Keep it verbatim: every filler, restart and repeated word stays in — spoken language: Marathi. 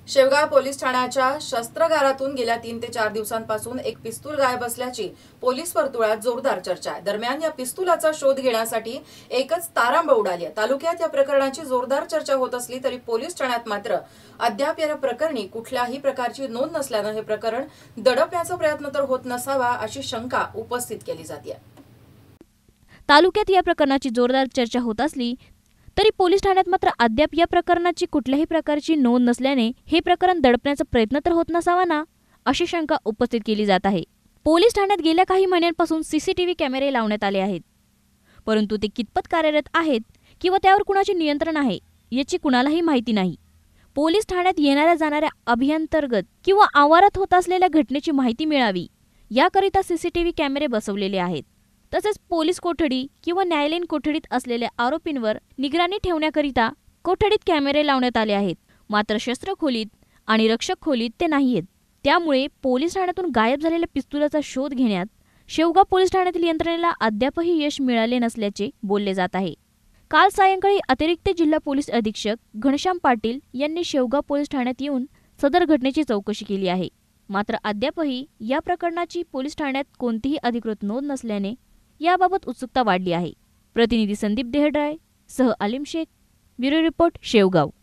शेवगाव पोलीस ठाण्याच्या शस्त्रागारातून गेल्या तीन ते चार दिवसांपासून एक पिस्तूल गायब असल्याची पोलीस वर्तुळात जोरदार चर्चा आहे। दरम्यान या पिस्तुलाचा शोध घेण्यासाठी एकच तारांब उडाली आहे। तालुक्यात या प्रकरणाची जोरदार चर्चा होत असली तरी पोलीस ठाण्यात मात्र अद्याप या प्रकरणी कुठल्याही प्रकारची नोंद नसल्याने हे प्रकरण दडपण्याचा प्रयत्न तर होत नसावा अशी शंका उपस्थित केली जाते। तालुक्यात या प्रकरणाची जोरदार चर्चा होत असली तरी पोलीस ठाण्यात मात्र अद्याप या प्रकरणाची कुठल्याही प्रकारची नोंद नसल्याने हे प्रकरण दडपण्याचा प्रयत्न तर होत नसावा ना अशी शंका उपस्थित केली जात आहे। पोलीस ठाण्यात गेल्या काही महिन्यांपासून सीसीटीव्ही कॅमेरे लावण्यात आले आहेत, परंतु ते कितपत कार्यरत आहेत किंवा त्यावर कुणाचे नियंत्रण आहे याची कुणालाही माहिती नाही। पोलीस ठाण्यात येणाऱ्या जाणाऱ्या अभियांतर्गत किंवा आवारात होत असलेल्या घटनेची माहिती मिळावी याकरिता सीसीटीव्ही कॅमेरे बसवलेले आहेत। तसेच पोलीस कोठडी किंवा न्यायालयीन कोठडीत असलेल्या आरोपींवर निगराणी ठेवण्याकरिता कोठडीत कॅमेरे लावण्यात आले आहेत, मात्र शस्त्र खोलीत आणि रक्षक खोलीत ते नाहीयेत। त्यामुळे पोलीस ठाण्यातून गायब झालेल्या पिस्तुलाचा शोध घेण्यात शेवगाव पोलीस ठाण्यातील यंत्रणेला अद्यापही यश मिळाले नसल्याचे बोलले जात आहे। काल सायंकाळी अतिरिक्त जिल्हा पोलीस अधीक्षक घनश्याम पाटील यांनी शेवगाव पोलीस ठाण्यात येऊन सदर घटनेची चौकशी केली आहे, मात्र अद्यापही या प्रकरणाची पोलीस ठाण्यात कोणतीही अधिकृत नोंद नसल्याने याबाबत उत्सुकता वाढली आहे। प्रतिनिधी संदीप देहड्राय सह आलिम शेख, ब्युरो रिपोर्ट शेवगाव।